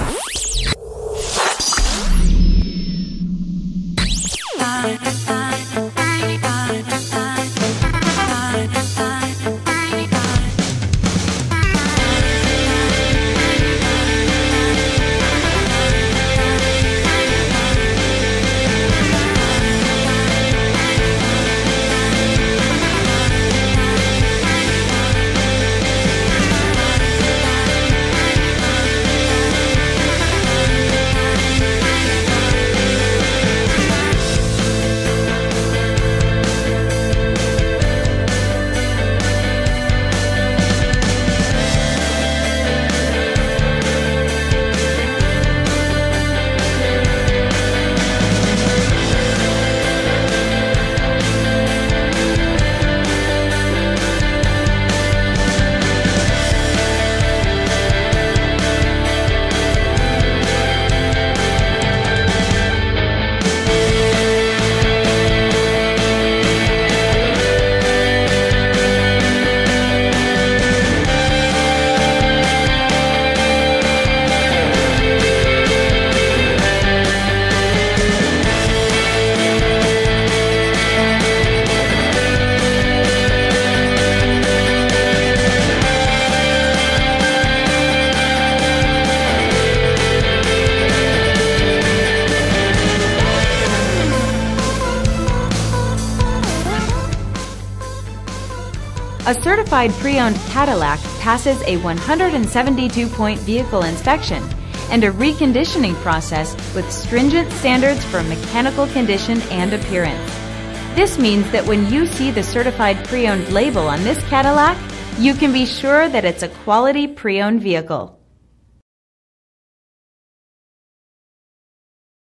A certified pre-owned Cadillac passes a 172-point vehicle inspection and a reconditioning process with stringent standards for mechanical condition and appearance. This means that when you see the certified pre-owned label on this Cadillac, you can be sure that it's a quality pre-owned vehicle.